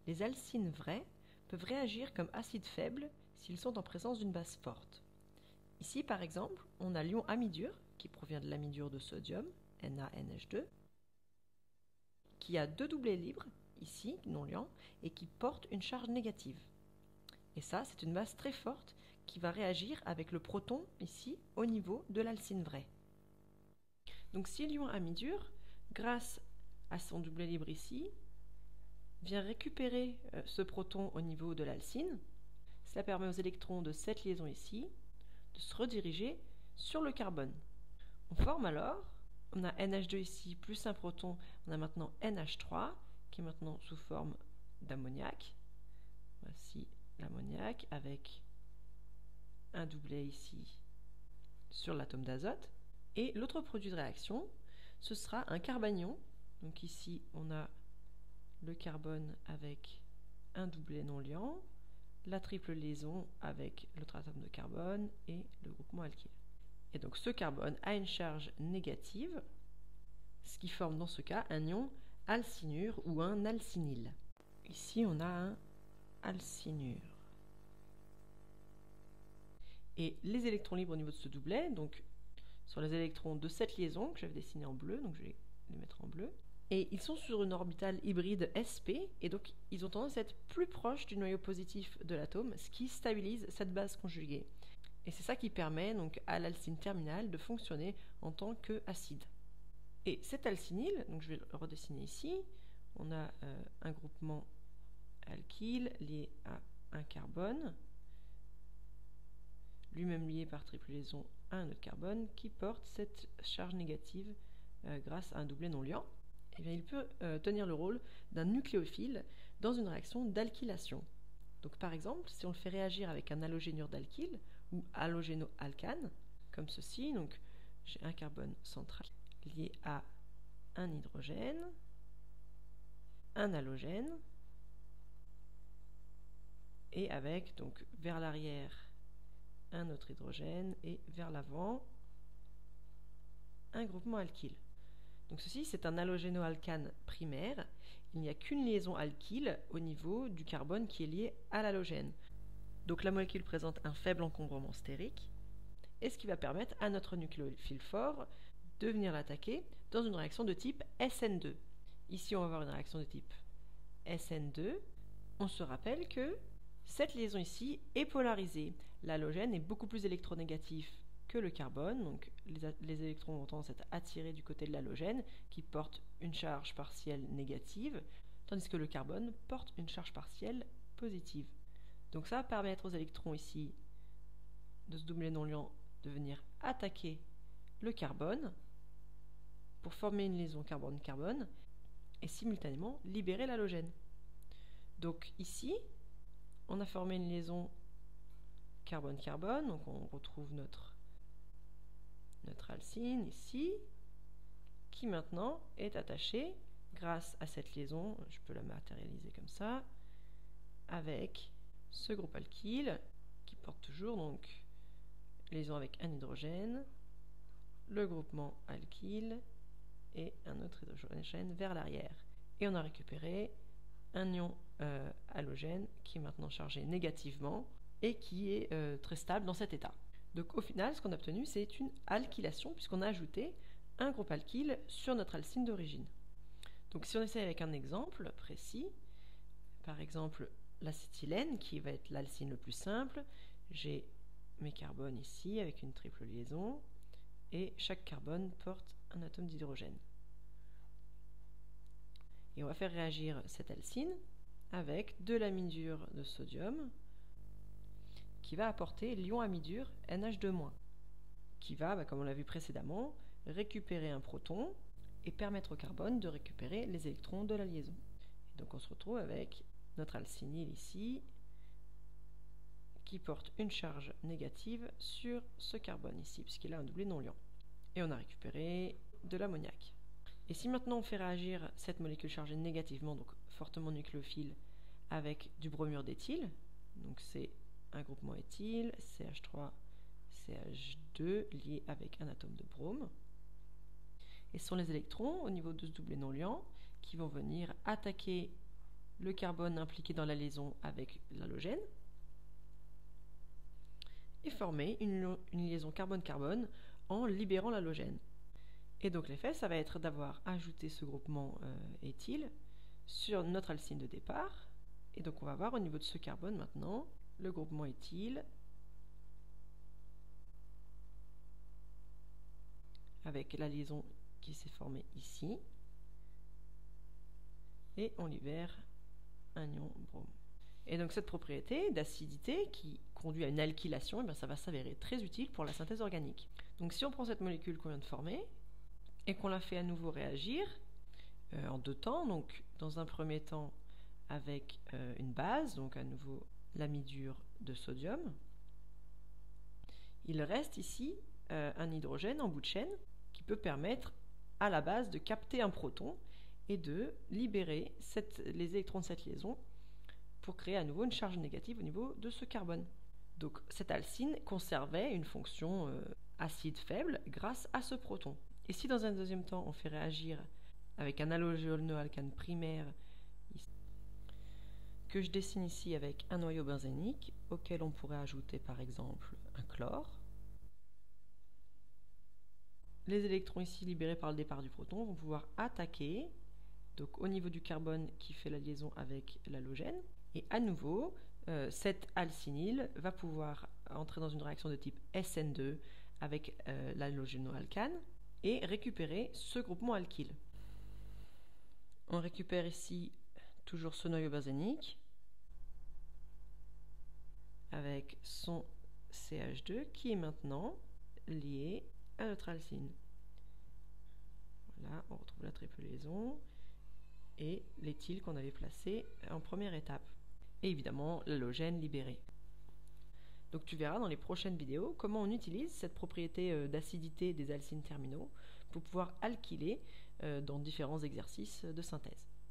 les alcynes vrais peuvent réagir comme acides faibles s'ils sont en présence d'une base forte. Ici, par exemple, on a l'ion amidure, qui provient de l'amidure de sodium, NaNH2, qui a deux doublés libres, ici, non-liants, et qui porte une charge négative. Et ça, c'est une base très forte qui va réagir avec le proton, ici, au niveau de l'alcyne vrai. Donc si l'ion amidure, grâce à son doublet libre ici, vient récupérer ce proton au niveau de l'alcyne, cela permet aux électrons de cette liaison ici de se rediriger sur le carbone. On forme alors, on a NH2 ici plus un proton, on a maintenant NH3 qui est maintenant sous forme d'ammoniac. Voici l'ammoniac avec un doublet ici sur l'atome d'azote. Et l'autre produit de réaction, ce sera un carbanion. Donc ici, on a le carbone avec un doublet non liant, la triple liaison avec l'autre atome de carbone et le groupement alkyle. Et donc ce carbone a une charge négative, ce qui forme dans ce cas un ion alcynure ou un alcynyle. Ici, on a un alcynure. Et les électrons libres au niveau de ce doublet, donc sur les électrons de cette liaison que j'avais dessinée en bleu, donc je vais les mettre en bleu. Et ils sont sur une orbitale hybride sp, et donc ils ont tendance à être plus proches du noyau positif de l'atome, ce qui stabilise cette base conjuguée. Et c'est ça qui permet donc à l'alcyne terminale de fonctionner en tant qu'acide. Et cet alcynyle, donc je vais le redessiner ici, on a un groupement alkyle lié à un carbone, lui-même lié par triple liaison à un autre carbone qui porte cette charge négative grâce à un doublet non liant. Eh bien, il peut tenir le rôle d'un nucléophile dans une réaction d'alkylation. Donc par exemple, si on le fait réagir avec un halogénure d'alkyle ou halogénoalcane, comme ceci, donc j'ai un carbone central lié à un hydrogène, un halogène, et avec donc vers l'arrière un autre hydrogène et vers l'avant un groupement alkyle. Donc ceci, c'est un halogénoalcane primaire. Il n'y a qu'une liaison alkyle au niveau du carbone qui est lié à l'halogène. Donc la molécule présente un faible encombrement stérique, et ce qui va permettre à notre nucléophile fort de venir l'attaquer dans une réaction de type SN2. Ici, on va avoir une réaction de type SN2. On se rappelle que cette liaison ici est polarisée. L'halogène est beaucoup plus électronégatif que le carbone, donc les électrons vont tendance à être attirés du côté de l'halogène qui porte une charge partielle négative, tandis que le carbone porte une charge partielle positive. Donc ça va permettre aux électrons ici de ce doublet non liant de venir attaquer le carbone pour former une liaison carbone-carbone et simultanément libérer l'halogène. Donc ici, on a formé une liaison carbone-carbone, donc on retrouve notre alcyne ici, qui maintenant est attachée grâce à cette liaison, je peux la matérialiser comme ça, avec ce groupe alkyle qui porte toujours donc liaison avec un hydrogène, le groupement alkyle et un autre hydrogène vers l'arrière. Et on a récupéré un ion halogène qui est maintenant chargé négativement et qui est très stable dans cet état. Donc au final, ce qu'on a obtenu, c'est une alkylation puisqu'on a ajouté un groupe alkyle sur notre alcyne d'origine. Donc si on essaie avec un exemple précis, par exemple l'acétylène qui va être l'alcyne le plus simple, j'ai mes carbones ici avec une triple liaison et chaque carbone porte un atome d'hydrogène. Et on va faire réagir cette alcyne avec de l'amidure de sodium qui va apporter l'ion amidure NH2-, qui va, comme on l'a vu précédemment, récupérer un proton et permettre au carbone de récupérer les électrons de la liaison. Et donc on se retrouve avec notre alcynyle ici, qui porte une charge négative sur ce carbone ici, puisqu'il a un doublet non liant. Et on a récupéré de l'ammoniac. Et si maintenant on fait réagir cette molécule chargée négativement, donc fortement nucléophile, avec du bromure d'éthyle, donc c'est un groupement éthyle, CH3, CH2, lié avec un atome de brome. Et ce sont les électrons, au niveau de ce doublet non liant, qui vont venir attaquer le carbone impliqué dans la liaison avec l'halogène et former une liaison carbone-carbone en libérant l'halogène. Et donc l'effet, ça va être d'avoir ajouté ce groupement éthyle sur notre alcyne de départ. Et donc on va voir au niveau de ce carbone maintenant, le groupement éthyle avec la liaison qui s'est formée ici. Et on libère un ion brome. Et donc cette propriété d'acidité qui conduit à une alkylation, ça va s'avérer très utile pour la synthèse organique. Donc si on prend cette molécule qu'on vient de former et qu'on la fait à nouveau réagir en deux temps, donc dans un premier temps avec une base, donc à nouveau l'amidure de sodium, il reste ici un hydrogène en bout de chaîne qui peut permettre à la base de capter un proton et de libérer les électrons de cette liaison pour créer à nouveau une charge négative au niveau de ce carbone. Donc cette alcyne conservait une fonction acide faible grâce à ce proton. Et si dans un deuxième temps on fait réagir avec un halogénoalcane primaire que je dessine ici avec un noyau benzénique auquel on pourrait ajouter par exemple un chlore, les électrons ici libérés par le départ du proton vont pouvoir attaquer donc au niveau du carbone qui fait la liaison avec l'halogène. Et à nouveau, cette alcynyle va pouvoir entrer dans une réaction de type SN2 avec l'halogénoalcane et récupérer ce groupement alkyle. On récupère ici toujours ce noyau benzénique avec son CH2 qui est maintenant lié à notre alcyne. Voilà, on retrouve la triple liaison et l'éthyle qu'on avait placé en première étape. Et évidemment l'halogène libéré. Donc tu verras dans les prochaines vidéos comment on utilise cette propriété d'acidité des alcynes terminaux pour pouvoir alkyler dans différents exercices de synthèse.